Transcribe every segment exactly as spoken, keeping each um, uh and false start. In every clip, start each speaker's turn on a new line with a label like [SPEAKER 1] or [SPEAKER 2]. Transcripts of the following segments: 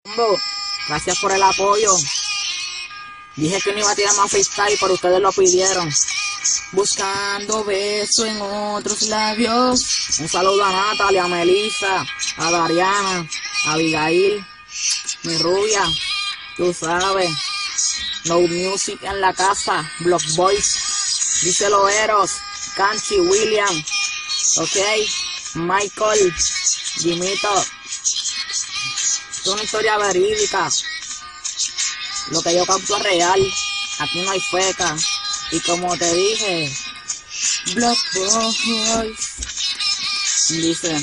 [SPEAKER 1] Combo, gracias por el apoyo. Dije que no iba a tirar más freestyle, pero ustedes lo pidieron. Buscando beso en otros labios. Un saludo a Natalia, a Melissa, a Dariana, a Abigail, mi rubia, tú sabes. No Music en la casa, Block Boys, díselo Eros, Canchi, William, ok, Michael, Jimito. Es una historia verídica. Lo que yo canto es real. Aquí no hay feca. Y como te dije, Block Boys. Dice: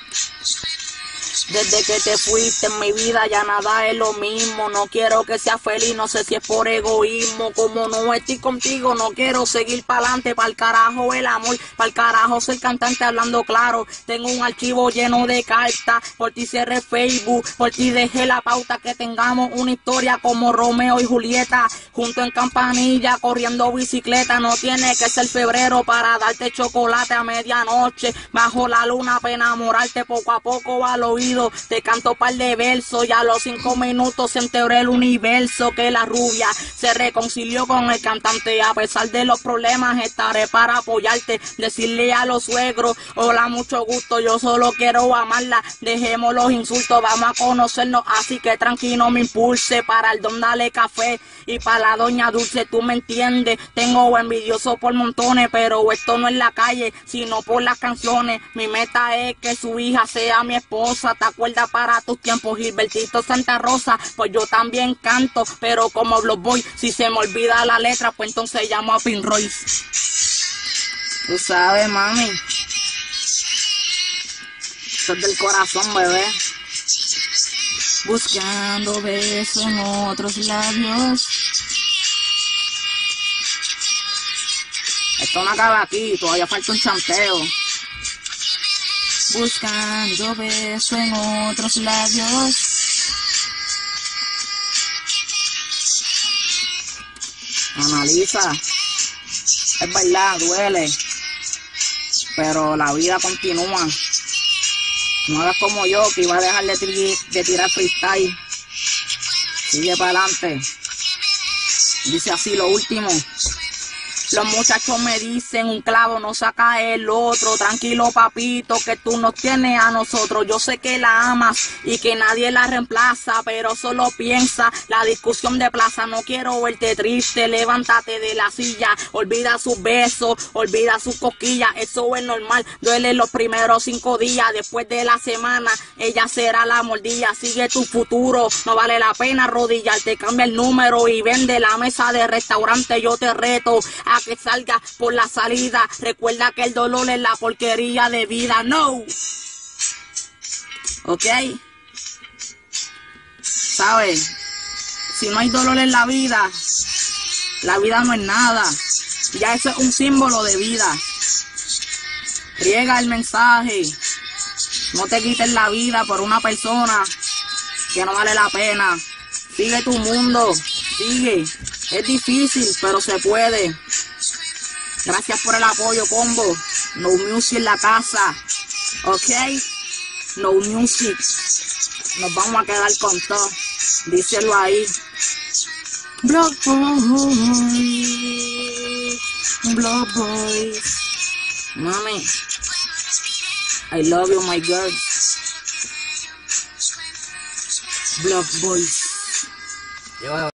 [SPEAKER 1] desde que te fuiste en mi vida ya nada es lo mismo. No quiero que seas feliz, no sé si es por egoísmo. Como no estoy contigo, no quiero seguir para adelante. Pa'l carajo el amor, pa'l carajo ser cantante hablando claro. Tengo un archivo lleno de cartas. Por ti cerré Facebook, por ti dejé la pauta. Que tengamos una historia como Romeo y Julieta. Junto en Campanilla, corriendo bicicleta. No tiene que ser febrero para darte chocolate a medianoche. Bajo la luna para enamorarte poco a poco al oído. Te canto par de versos y a los cinco minutos se enteró el universo que la rubia se reconcilió con el cantante. A pesar de los problemas estaré para apoyarte. Decirle a los suegros: hola, mucho gusto, yo solo quiero amarla. Dejemos los insultos, vamos a conocernos. Así que tranquilo me impulse. Para el don dale café y para la doña Dulce, tú me entiendes. Tengo envidioso por montones, pero esto no es la calle, sino por las canciones. Mi meta es que su hija sea mi esposa. ¿Te acuerdas para tus tiempos, Gilbertito Santa Rosa? Pues yo también canto, pero como Block Boy, si se me olvida la letra, pues entonces llamo a Pin Royce. Tú sabes, mami. Eso es del corazón, bebé. Buscando besos en otros labios. Esto no acaba aquí, todavía falta un chanteo. Buscando beso en otros labios. Analiza. Es verdad, duele. Pero la vida continúa. No hagas como yo, que iba a dejar de, tir de tirar freestyle. Sigue para adelante. Dice así lo último. Los muchachos me dicen: un clavo no saca el otro. Tranquilo, papito, que tú nos tienes a nosotros. Yo sé que la amas y que nadie la reemplaza, pero solo piensa la discusión de plaza. No quiero verte triste, levántate de la silla. Olvida sus besos, olvida sus cosquillas. Eso es normal, duele los primeros cinco días. Después de la semana, ella será la mordilla. Sigue tu futuro, no vale la pena arrodillarte. Cambia el número y vende la mesa de restaurante. Yo te reto a que salga por la salida. Recuerda que el dolor es la porquería de vida. No. Ok. ¿Sabes? Si no hay dolor en la vida, la vida no es nada. Ya eso es un símbolo de vida. Riega el mensaje. No te quites la vida por una persona que no vale la pena. Sigue tu mundo. Sigue. Es difícil, pero se puede. Gracias por el apoyo, combo. No Music en la casa. Ok. No Music. Nos vamos a quedar con todo. Díselo ahí. Block Boys. Block Boys. Mami. I love you, my girl. Block Boys.